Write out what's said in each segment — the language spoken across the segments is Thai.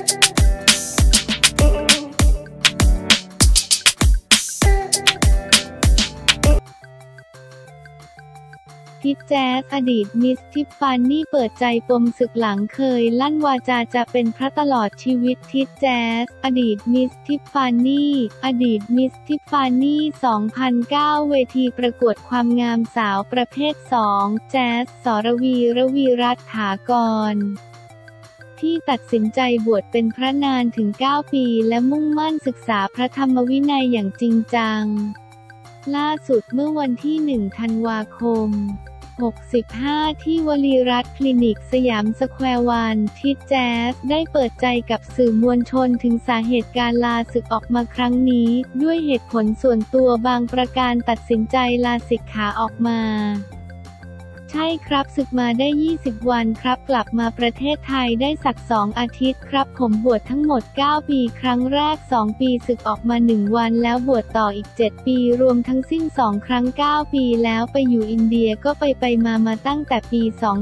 ทิดแจ๊สอดีตมิสทิฟฟานี่เปิดใจปมศึกหลังเคยลั่นวาจาจะเป็นพระตลอดชีวิตทิดแจ๊สอดีตมิสทิฟฟานี่อดีตมิสทิฟฟานี่ 2009 เวทีประกวดความงามสาวประเภท 2 แจ๊ส สรวี ระวีรัตน์ ถากรที่ตัดสินใจบวชเป็นพระนานถึง 9 ปีและมุ่งมั่นศึกษาพระธรรมวินัยอย่างจริงจังล่าสุดเมื่อวันที่ 1 ธันวาคม 65 ที่วลีรัตน์คลินิกสยามสแควร์วันทิดแจ๊สได้เปิดใจกับสื่อมวลชนถึงสาเหตุการลาศึกออกมาครั้งนี้ด้วยเหตุผลส่วนตัวบางประการตัดสินใจลาสิกขาออกมาใช่ครับศึกมาได้20 วันครับกลับมาประเทศไทยได้สัก2 อาทิตย์ครับผมบวชทั้งหมด9 ปีครั้งแรก2 ปีศึกออกมา1 วันแล้วบวชต่ออีก7 ปีรวมทั้งสิ้น2 ครั้ง9 ปีแล้วไปอยู่อินเดียก็ไปมาตั้งแต่ปี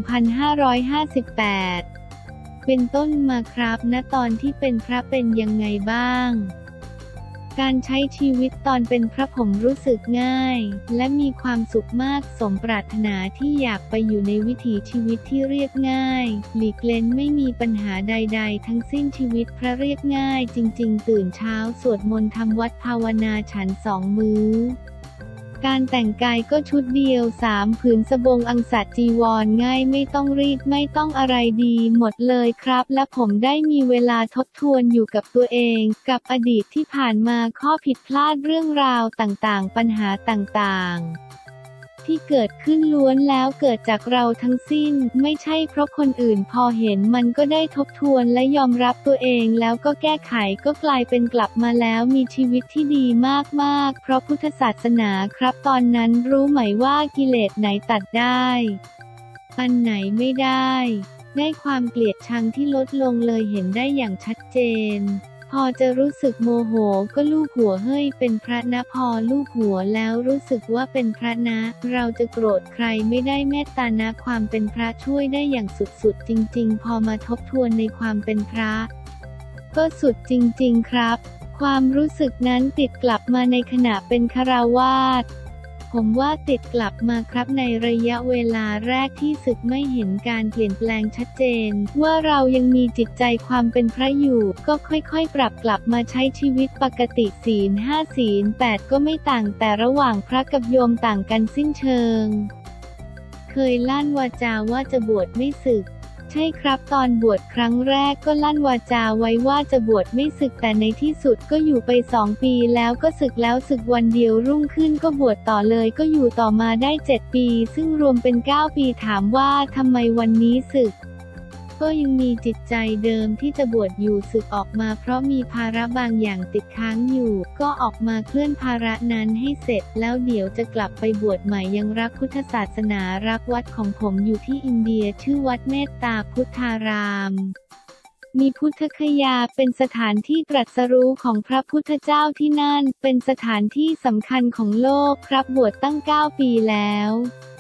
2558 เป็นต้นมาครับณตอนที่เป็นพระเป็นยังไงบ้างการใช้ชีวิตตอนเป็นพระผมรู้สึกง่ายและมีความสุขมากสมปรารถนาที่อยากไปอยู่ในวิถีชีวิตที่เรียบง่ายหลีกเล้นไม่มีปัญหาใดๆทั้งสิ้นชีวิตพระเรียบง่ายจริงๆตื่นเช้าสวดมนต์ทำวัดภาวนาฉัน2 มื้อการแต่งกายก็ชุดเดียว3 ผืนสบงอังสะจีวรง่ายไม่ต้องรีดไม่ต้องอะไรดีหมดเลยครับและผมได้มีเวลาทบทวนอยู่กับตัวเองกับอดีตที่ผ่านมาข้อผิดพลาดเรื่องราวต่างๆปัญหาต่างๆที่เกิดขึ้นล้วนแล้วเกิดจากเราทั้งสิ้นไม่ใช่เพราะคนอื่นพอเห็นมันก็ได้ทบทวนและยอมรับตัวเองแล้วก็แก้ไขก็กลายเป็นกลับมาแล้วมีชีวิตที่ดีมากๆเพราะพุทธศาสนาครับตอนนั้นรู้ไหมว่ากิเลสไหนตัดได้อันไหนไม่ได้ความเกลียดชังที่ลดลงเลยเห็นได้อย่างชัดเจนพอจะรู้สึกโมโหก็ลูบหัวเฮ้ยเป็นพระนะพอลูบหัวแล้วรู้สึกว่าเป็นพระนะเราจะโกรธใครไม่ได้เมตตานะความเป็นพระช่วยได้อย่างสุดๆจริงๆพอมาทบทวนในความเป็นพระก็สุดจริงๆครับความรู้สึกนั้นติดกลับมาในขณะเป็นฆราวาสผมว่าติดกลับมาครับในระยะเวลาแรกที่ศึกไม่เห็นการเปลี่ยนแปลงชัดเจนว่าเรายังมีจิตใจความเป็นพระอยู่ก็ค่อยๆปรับกลับมาใช้ชีวิตปกติศีล 5 ศีล 8ก็ไม่ต่างแต่ระหว่างพระกับโยมต่างกันสิ้นเชิงเคยลั่นวาจาว่าจะบวชไม่สึกใช่ครับตอนบวชครั้งแรกก็ลั่นวาจาไว้ว่าจะบวชไม่สึกแต่ในที่สุดก็อยู่ไป2 ปีแล้วก็สึกแล้วสึกวันเดียวรุ่งขึ้นก็บวชต่อเลยก็อยู่ต่อมาได้7 ปีซึ่งรวมเป็น9 ปีถามว่าทำไมวันนี้สึกก็ยังมีจิตใจเดิมที่จะบวชอยู่สึกออกมาเพราะมีภาระบางอย่างติดค้างอยู่ก็ออกมาเคลื่อนภาระนั้นให้เสร็จแล้วเดี๋ยวจะกลับไปบวชใหม่ยังรักพุทธศาสนารักวัดของผมอยู่ที่อินเดียชื่อวัดเมตตาพุทธารามมีพุทธคยาเป็นสถานที่ตรัสรู้ของพระพุทธเจ้าที่นั่นเป็นสถานที่สำคัญของโลกครับบวชตั้ง9 ปีแล้ว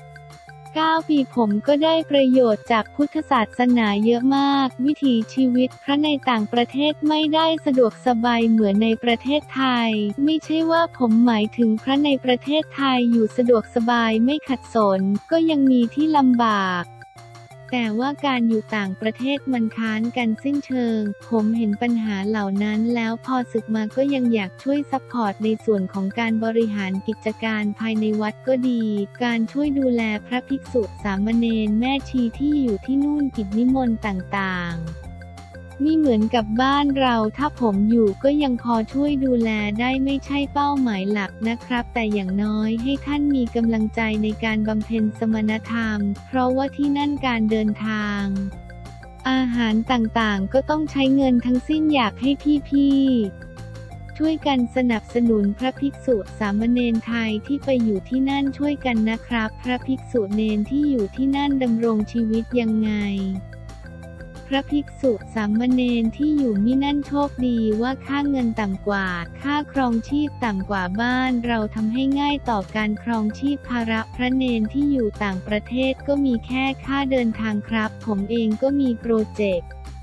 9 ปีผมก็ได้ประโยชน์จากพุทธศาสนาเยอะมากวิถีชีวิตพระในต่างประเทศไม่ได้สะดวกสบายเหมือนในประเทศไทยไม่ใช่ว่าผมหมายถึงพระในประเทศไทยอยู่สะดวกสบายไม่ขัดสนก็ยังมีที่ลำบากแต่ว่าการอยู่ต่างประเทศมันค้านกันสิ้นเชิงผมเห็นปัญหาเหล่านั้นแล้วพอศึกมาก็ยังอยากช่วยซัพพอร์ตในส่วนของการบริหารกิจการภายในวัดก็ดีการช่วยดูแลพระภิกษุสามเณรแม่ชีที่อยู่ที่นู่นกิจนิมนต์ต่างๆนี่เหมือนกับบ้านเราถ้าผมอยู่ก็ยังพอช่วยดูแลได้ไม่ใช่เป้าหมายหลักนะครับแต่อย่างน้อยให้ท่านมีกำลังใจในการบำเพ็ญสมณธรรมเพราะว่าที่นั่นการเดินทางอาหารต่างๆก็ต้องใช้เงินทั้งสิ้นอยากให้พี่ๆช่วยกันสนับสนุนพระภิกษุสามเณรไทยที่ไปอยู่ที่นั่นช่วยกันนะครับพระภิกษุเณรที่อยู่ที่นั่นดำรงชีวิตยังไงพระภิกษุสามเณรที่อยู่มินั่นโชคดีว่าค่าเงินต่ำกว่าค่าครองชีพต่ำกว่าบ้านเราทำให้ง่ายต่อการครองชีพภาระพระเณรที่อยู่ต่างประเทศก็มีแค่ค่าเดินทางครับผมเองก็มีโปรเจกต์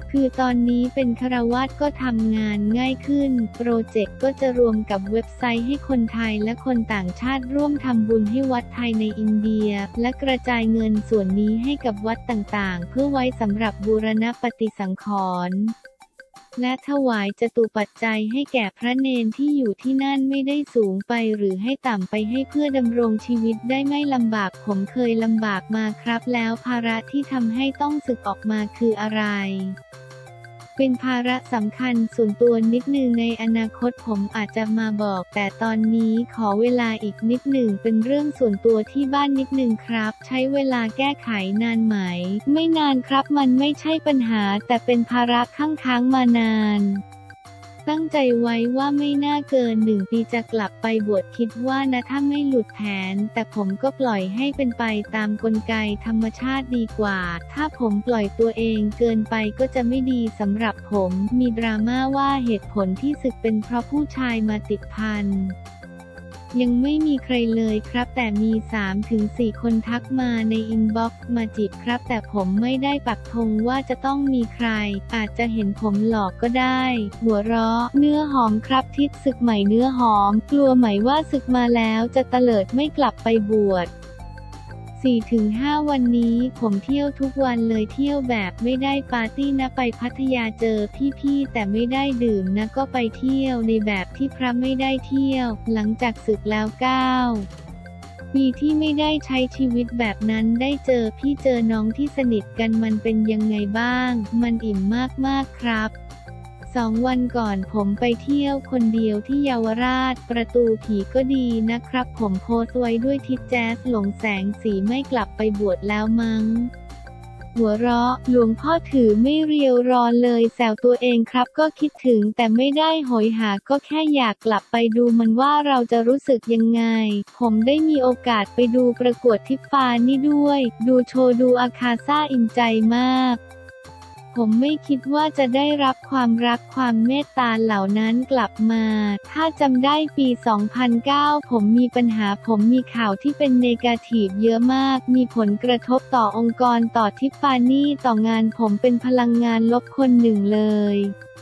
คือตอนนี้เป็นฆราวาสก็ทำงานง่ายขึ้นโปรเจกต์ก็จะรวมกับเว็บไซต์ให้คนไทยและคนต่างชาติร่วมทำบุญให้วัดไทยในอินเดียและกระจายเงินส่วนนี้ให้กับวัดต่างๆเพื่อไว้สำหรับบูรณปฏิสังขรณ์และถวายจตุปัจจัยให้แก่พระเณรที่อยู่ที่นั่นไม่ได้สูงไปหรือให้ต่ำไปให้เพื่อดำรงชีวิตได้ไม่ลำบากผมเคยลำบากมาครับแล้วภาระที่ทำให้ต้องสึกออกมาคืออะไรเป็นภาระสำคัญส่วนตัวนิดนึงในอนาคตผมอาจจะมาบอกแต่ตอนนี้ขอเวลาอีกนิดหนึ่งเป็นเรื่องส่วนตัวที่บ้านนิดนึงครับใช้เวลาแก้ไขนานไหมไม่นานครับมันไม่ใช่ปัญหาแต่เป็นภาระค้างมานานตั้งใจไว้ว่าไม่น่าเกิน1 ปีจะกลับไปบวชคิดว่านะถ้าไม่หลุดแผนแต่ผมก็ปล่อยให้เป็นไปตามกลไกธรรมชาติดีกว่าถ้าผมปล่อยตัวเองเกินไปก็จะไม่ดีสำหรับผมมีดราม่าว่าเหตุผลที่สึกเป็นเพราะผู้ชายมาติดพันยังไม่มีใครเลยครับแต่มี 3-4 คนทักมาในอินบ็อกซ์มาจีบครับแต่ผมไม่ได้ปักธงว่าจะต้องมีใครอาจจะเห็นผมหลอกก็ได้หัวเราะเนื้อหอมครับทิศศึกใหม่เนื้อหอมกลัวไหมว่าศึกมาแล้วจะเตลิดไม่กลับไปบวช4-5 วันนี้ผมเที่ยวทุกวันเลยเที่ยวแบบไม่ได้ปาร์ตี้นะไปพัทยาเจอพี่ๆแต่ไม่ได้ดื่มนะก็ไปเที่ยวในแบบที่พระไม่ได้เที่ยวหลังจากศึกแล้ว9 ปีที่ไม่ได้ใช้ชีวิตแบบนั้นได้เจอพี่เจอน้องที่สนิทกันมันเป็นยังไงบ้างมันอิ่มมากๆครับ2 วันก่อนผมไปเที่ยวคนเดียวที่เยาวราชประตูผีก็ดีนะครับผมโพสต์ไว้ด้วยทิศแจ๊สหลงแสงสีไม่กลับไปบวชแล้วมั้งหัวเราะหลวงพ่อถือไม่เรียวรอเลยแซวตัวเองครับก็คิดถึงแต่ไม่ได้โหยหาก็แค่อยากกลับไปดูมันว่าเราจะรู้สึกยังไงผมได้มีโอกาสไปดูประกวดทิฟฟานี่ด้วยดูโชว์ดูอาคาซ่าอิ่มใจมากผมไม่คิดว่าจะได้รับความรักความเมตตาเหล่านั้นกลับมาถ้าจำได้ปี 2009 ผมมีปัญหาผมมีข่าวที่เป็นเนกาทีฟเยอะมากมีผลกระทบต่อองค์กรต่อทิฟฟานี่ต่องานผมเป็นพลังงานลบคนหนึ่งเลย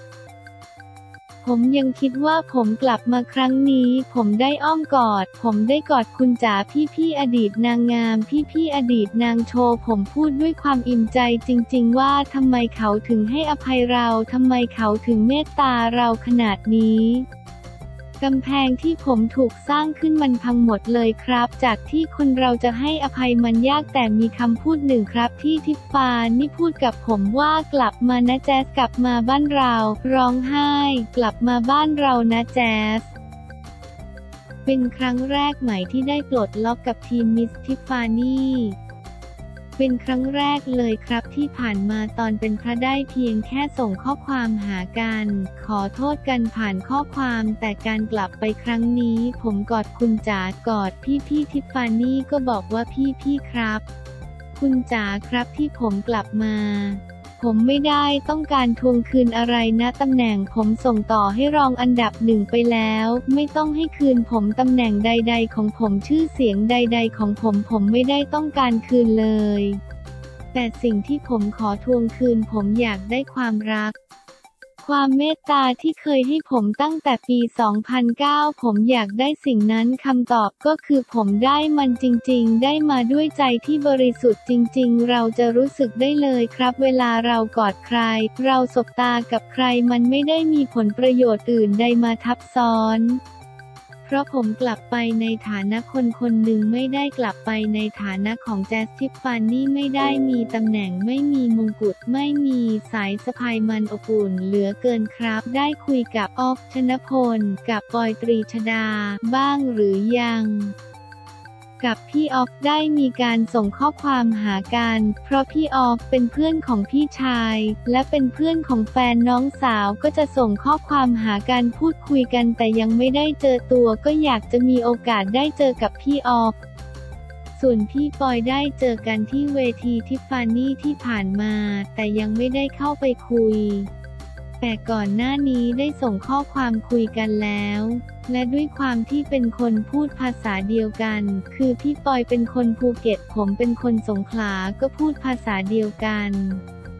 ผมยังคิดว่าผมกลับมาครั้งนี้ผมได้อ้อมกอดผมได้กอดคุณจ๋าพี่อดีตนางงามพี่อดีตนางโชว์ผมพูดด้วยความอิ่มใจจริงๆว่าทำไมเขาถึงให้อภัยเราทำไมเขาถึงเมตตาเราขนาดนี้กำแพงที่ผมถูกสร้างขึ้นมันพังหมดเลยครับจากที่คนเราจะให้อภัยมันยากแต่มีคำพูดหนึ่งครับที่ทิฟฟานี่พูดกับผมว่ากลับมานะแจ๊สกลับมาบ้านเราร้องไห้กลับมาบ้านเรานะแจ๊สเป็นครั้งแรกใหม่ที่ได้ปลดล็อกกับทีมมิสทิฟฟานี่เป็นครั้งแรกเลยครับที่ผ่านมาตอนเป็นพระได้เพียงแค่ส่งข้อความหากันขอโทษกันผ่านข้อความแต่การกลับไปครั้งนี้ผมกอดคุณจ๋ากอดพี่ทิฟฟานี่ก็บอกว่าพี่ครับคุณจ๋าครับที่ผมกลับมาผมไม่ได้ต้องการทวงคืนอะไรนะตำแหน่งผมส่งต่อให้รองอันดับ1ไปแล้วไม่ต้องให้คืนผมตำแหน่งใดๆของผมชื่อเสียงใดๆของผมไม่ได้ต้องการคืนเลยแต่สิ่งที่ผมขอทวงคืนผมอยากได้ความรักความเมตตาที่เคยให้ผมตั้งแต่ปี 2009 ผมอยากได้สิ่งนั้นคำตอบก็คือผมได้มันจริงๆได้มาด้วยใจที่บริสุทธิ์จริงๆเราจะรู้สึกได้เลยครับเวลาเรากอดใครเราสบตากับใครมันไม่ได้มีผลประโยชน์อื่นใดมาทับซ้อนเพราะผมกลับไปในฐานะคนหนึ่งไม่ได้กลับไปในฐานะของแจ๊สทิฟฟานี่ไม่ได้มีตำแหน่งไม่มีมงกุฎไม่มีสายสะพายมันอบอุ่นเหลือเกินครับได้คุยกับออฟ ชนพลกับปอยตรีชฎาบ้างหรือยังกับพี่ออฟได้มีการส่งข้อความหากันเพราะพี่ออฟเป็นเพื่อนของพี่ชายและเป็นเพื่อนของแฟนน้องสาวก็จะส่งข้อความหากันพูดคุยกันแต่ยังไม่ได้เจอตัวก็อยากจะมีโอกาสได้เจอกับพี่ออฟส่วนพี่ปอยได้เจอกันที่เวทีทิฟฟานี่ที่ผ่านมาแต่ยังไม่ได้เข้าไปคุยแต่ก่อนหน้านี้ได้ส่งข้อความคุยกันแล้วและด้วยความที่เป็นคนพูดภาษาเดียวกันคือพี่ปอยเป็นคนภูเก็ตผมเป็นคนสงขลาก็พูดภาษาเดียวกัน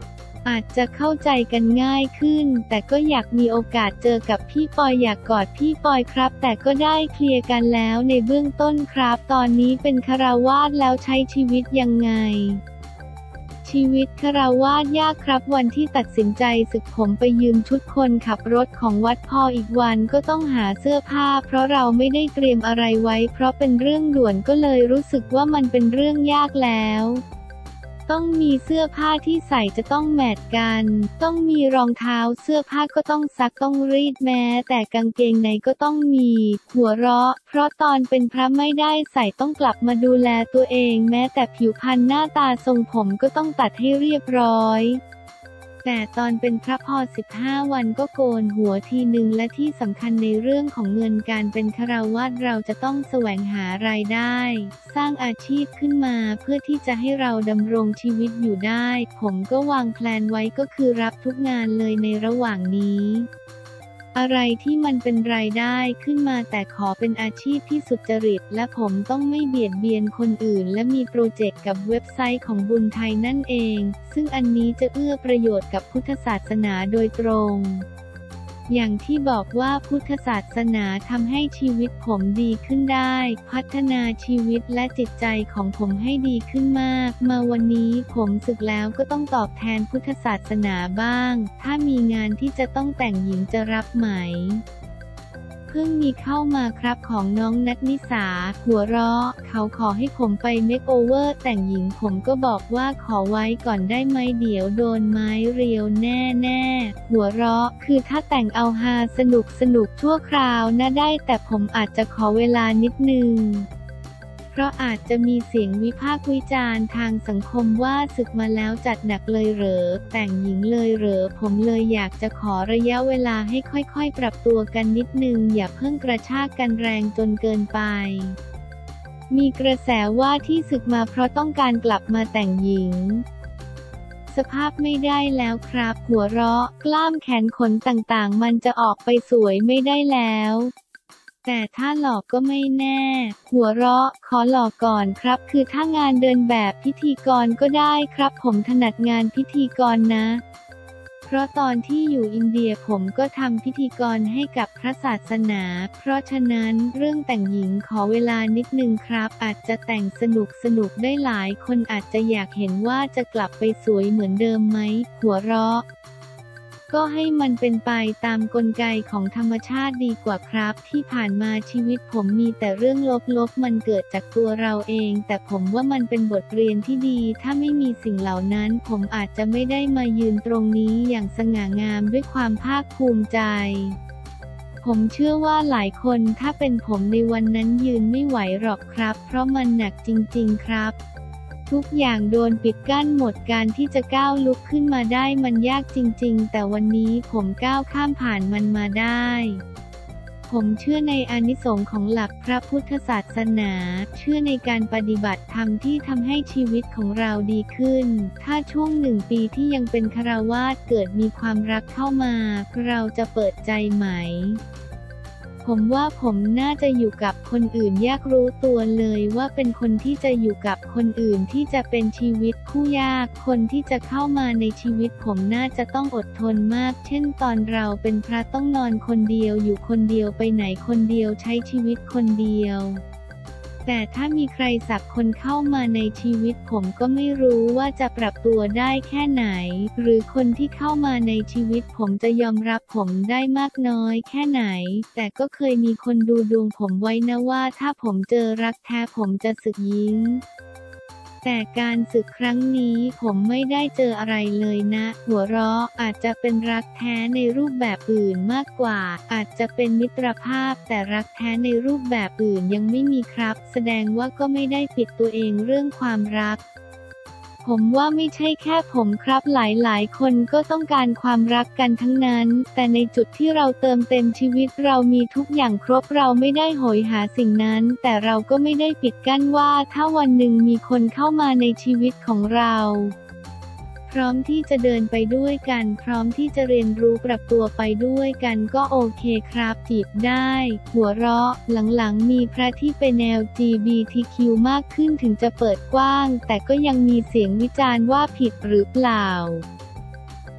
อาจจะเข้าใจกันง่ายขึ้นแต่ก็อยากมีโอกาสเจอกับพี่ปอยอยากกอดพี่ปอยครับแต่ก็ได้เคลียร์กันแล้วในเบื้องต้นครับตอนนี้เป็นฆราวาสแล้วใช้ชีวิตยังไงชีวิตฆราวาสยากครับวันที่ตัดสินใจศึกผมไปยืมชุดคนขับรถของวัดพออีกวันก็ต้องหาเสื้อผ้าเพราะเราไม่ได้เตรียมอะไรไว้เพราะเป็นเรื่องด่วนก็เลยรู้สึกว่ามันเป็นเรื่องยากแล้วต้องมีเสื้อผ้าที่ใส่จะต้องแมทกันต้องมีรองเท้าเสื้อผ้าก็ต้องซักต้องรีดแม้แต่กางเกงในก็ต้องมีหัวเราะเพราะตอนเป็นพระไม่ได้ใส่ต้องกลับมาดูแลตัวเองแม้แต่ผิวพรรณหน้าตาทรงผมก็ต้องตัดให้เรียบร้อยแต่ตอนเป็นพระพอ15 วันก็โกนหัวทีนึงและที่สำคัญในเรื่องของเงินการเป็นฆราวาสเราจะต้องแสวงหารายได้สร้างอาชีพขึ้นมาเพื่อที่จะให้เราดำรงชีวิตอยู่ได้ผมก็วางแพลนไว้ก็คือรับทุกงานเลยในระหว่างนี้อะไรที่มันเป็นรายได้ขึ้นมาแต่ขอเป็นอาชีพที่สุจริตและผมต้องไม่เบียดเบียนคนอื่นและมีโปรเจกต์กับเว็บไซต์ของบุญไทยนั่นเองซึ่งอันนี้จะเอื้อประโยชน์กับพุทธศาสนาโดยตรงอย่างที่บอกว่าพุทธศาสนาทำให้ชีวิตผมดีขึ้นได้พัฒนาชีวิตและจิตใจของผมให้ดีขึ้นมากมาวันนี้ผมศึกแล้วก็ต้องตอบแทนพุทธศาสนาบ้างถ้ามีงานที่จะต้องแต่งหญิงจะรับไหมเพิ่งมีเข้ามาครับของน้องนัทนิสาหัวเราะเขาขอให้ผมไปเมคโอเวอร์แต่งหญิงผมก็บอกว่าขอไว้ก่อนได้ไหมเดี๋ยวโดนไม้เรียวแน่หัวเราะคือถ้าแต่งเอาฮาสนุกชั่วคราวนะได้แต่ผมอาจจะขอเวลานิดนึงเพราะอาจจะมีเสียงวิพากษ์วิจารณ์ทางสังคมว่าศึกมาแล้วจัดหนักเลยเหรอแต่งหญิงเลยเหรอผมเลยอยากจะขอระยะเวลาให้ค่อยๆปรับตัวกันนิดนึงอย่าเพิ่งกระชากกันแรงจนเกินไปมีกระแสว่าที่ศึกมาเพราะต้องการกลับมาแต่งหญิงสภาพไม่ได้แล้วครับหัวเราะกล้ามแขนขนต่างๆมันจะออกไปสวยไม่ได้แล้วแต่ถ้าหลอกก็ไม่แน่หัวเราะขอหลอกก่อนครับคือถ้างานเดินแบบพิธีกรก็ได้ครับผมถนัดงานพิธีกรนะเพราะตอนที่อยู่อินเดียผมก็ทำพิธีกรให้กับพระศาสนาเพราะฉะนั้นเรื่องแต่งหญิงขอเวลานิดนึงครับอาจจะแต่งสนุกได้หลายคนอาจจะอยากเห็นว่าจะกลับไปสวยเหมือนเดิมไหมหัวเราะก็ให้มันเป็นไปตามกลไกของธรรมชาติดีกว่าครับที่ผ่านมาชีวิตผมมีแต่เรื่องลบมันเกิดจากตัวเราเองแต่ผมว่ามันเป็นบทเรียนที่ดีถ้าไม่มีสิ่งเหล่านั้นผมอาจจะไม่ได้มายืนตรงนี้อย่างสง่างามด้วยความภาคภูมิใจผมเชื่อว่าหลายคนถ้าเป็นผมในวันนั้นยืนไม่ไหวหรอกครับเพราะมันหนักจริงๆครับทุกอย่างโดนปิดกั้นหมดการที่จะก้าวลุกขึ้นมาได้มันยากจริงๆแต่วันนี้ผมก้าวข้ามผ่านมันมาได้ผมเชื่อในอานิสงส์ของหลักพระพุทธศาสนาเชื่อในการปฏิบัติธรรมที่ทำให้ชีวิตของเราดีขึ้นถ้าช่วง1 ปีที่ยังเป็นฆราวาสเกิดมีความรักเข้ามาเราจะเปิดใจไหมผมว่าผมน่าจะอยู่กับคนอื่นยากรู้ตัวเลยว่าเป็นคนที่จะอยู่กับคนอื่นที่จะเป็นชีวิตคู่ยากคนที่จะเข้ามาในชีวิตผมน่าจะต้องอดทนมากเช่นตอนเราเป็นพระต้องนอนคนเดียวอยู่คนเดียวไปไหนคนเดียวใช้ชีวิตคนเดียวแต่ถ้ามีใครสักคนเข้ามาในชีวิตผมก็ไม่รู้ว่าจะปรับตัวได้แค่ไหนหรือคนที่เข้ามาในชีวิตผมจะยอมรับผมได้มากน้อยแค่ไหนแต่ก็เคยมีคนดูดวงผมไว้นะว่าถ้าผมเจอรักแท้ผมจะสึกหญิงแต่การศึกครั้งนี้ผมไม่ได้เจออะไรเลยนะหัวเราะอาจจะเป็นรักแท้ในรูปแบบอื่นมากกว่าอาจจะเป็นมิตรภาพแต่รักแท้ในรูปแบบอื่นยังไม่มีครับแสดงว่าก็ไม่ได้ปิดตัวเองเรื่องความรักผมว่าไม่ใช่แค่ผมครับหลายคนก็ต้องการความรักกันทั้งนั้นแต่ในจุดที่เราเติมเต็มชีวิตเรามีทุกอย่างครบเราไม่ได้โหยหาสิ่งนั้นแต่เราก็ไม่ได้ปิดกั้นว่าถ้าวันหนึ่งมีคนเข้ามาในชีวิตของเราพร้อมที่จะเดินไปด้วยกันพร้อมที่จะเรียนรู้ปรับตัวไปด้วยกันก็โอเคครับจีบได้หัวเราะหลังๆมีพระที่เป็น LGBTQ มากขึ้นถึงจะเปิดกว้างแต่ก็ยังมีเสียงวิจารณ์ว่าผิดหรือเปล่า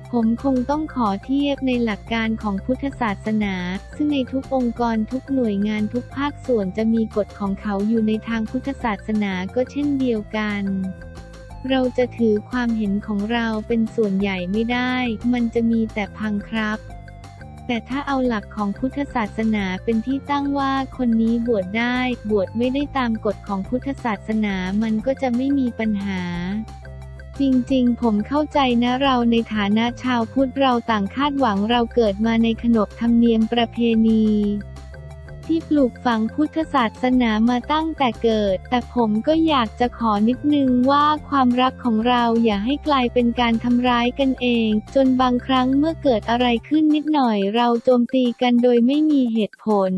ผมคงต้องขอเทียบในหลักการของพุทธศาสนาซึ่งในทุกองค์กรทุกหน่วยงานทุกภาคส่วนจะมีกฎของเขาอยู่ในทางพุทธศาสนาก็เช่นเดียวกันเราจะถือความเห็นของเราเป็นส่วนใหญ่ไม่ได้มันจะมีแต่พังครับแต่ถ้าเอาหลักของพุทธศาสนาเป็นที่ตั้งว่าคนนี้บวชได้บวชไม่ได้ตามกฎของพุทธศาสนามันก็จะไม่มีปัญหาจริงๆผมเข้าใจนะเราในฐานะชาวพุทธเราต่างคาดหวังเราเกิดมาในขนบธรรมเนียมประเพณีที่ปลูกฝังพุทธศาสนามาตั้งแต่เกิดแต่ผมก็อยากจะขอนิดนึงว่าความรักของเราอย่าให้กลายเป็นการทำร้ายกันเองจนบางครั้งเมื่อเกิดอะไรขึ้นนิดหน่อยเราโจมตีกันโดยไม่มีเหตุผล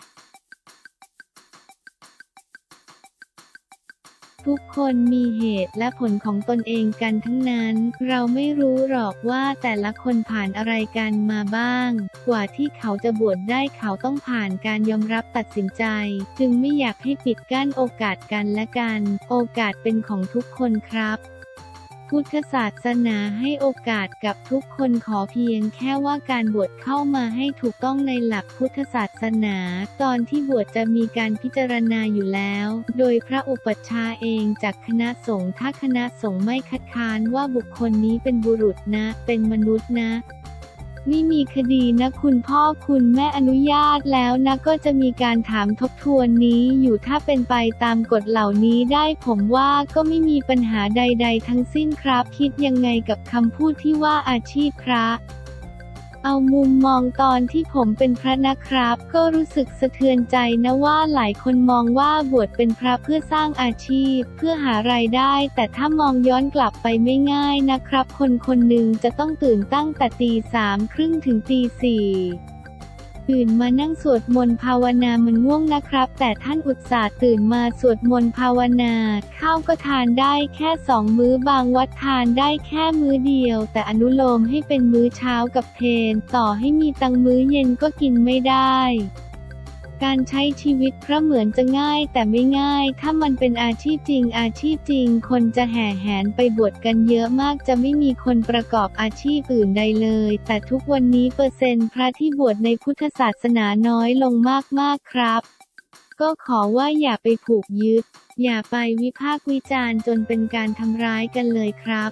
ทุกคนมีเหตุและผลของตนเองกันทั้งนั้นเราไม่รู้หรอกว่าแต่ละคนผ่านอะไรกันมาบ้างกว่าที่เขาจะบวชได้เขาต้องผ่านการยอมรับตัดสินใจจึงไม่อยากให้ปิดกั้นโอกาสกันและกันโอกาสเป็นของทุกคนครับพุทธศาสนาให้โอกาสกับทุกคนขอเพียงแค่ว่าการบวชเข้ามาให้ถูกต้องในหลักพุทธศาสนาตอนที่บวชจะมีการพิจารณาอยู่แล้วโดยพระอุปัชฌาย์เองจากคณะสงฆ์ถ้าคณะสงฆ์ไม่คัดค้านว่าบุคคลนี้เป็นบุรุษนะเป็นมนุษย์นะไม่มีคดีนะคุณพ่อคุณแม่อนุญาตแล้วนะก็จะมีการถามทบทวนนี้อยู่ถ้าเป็นไปตามกฎเหล่านี้ได้ผมว่าก็ไม่มีปัญหาใดๆทั้งสิ้นครับคิดยังไงกับคำพูดที่ว่าอาชีพพระเอามุมมองตอนที่ผมเป็นพระนะครับก็รู้สึกสะเทือนใจนะว่าหลายคนมองว่าบวชเป็นพระเพื่อสร้างอาชีพเพื่อหารายได้แต่ถ้ามองย้อนกลับไปไม่ง่ายนะครับคนคนหนึ่งจะต้องตื่นตั้งแต่3:30 ถึง4:00ตื่นมานั่งสวดมนต์ภาวนามันง่วงนะครับแต่ท่านอุตส่าห์ตื่นมาสวดมนต์ภาวนาข้าวก็ทานได้แค่2 มื้อบางวัดทานได้แค่มื้อเดียวแต่อนุโลมให้เป็นมื้อเช้ากับเพลต่อให้มีตังมื้อเย็นก็กินไม่ได้การใช้ชีวิตพระเหมือนจะง่ายแต่ไม่ง่ายถ้ามันเป็นอาชีพจริงคนจะแห่แหนไปบวชกันเยอะมากจะไม่มีคนประกอบอาชีพอื่นใดเลยแต่ทุกวันนี้เปอร์เซ็นต์พระที่บวชในพุทธศาสนาน้อยลงมากครับก็ขอว่าอย่าไปผูกยึดอย่าไปวิพากษ์วิจารณ์จนเป็นการทำร้ายกันเลยครับ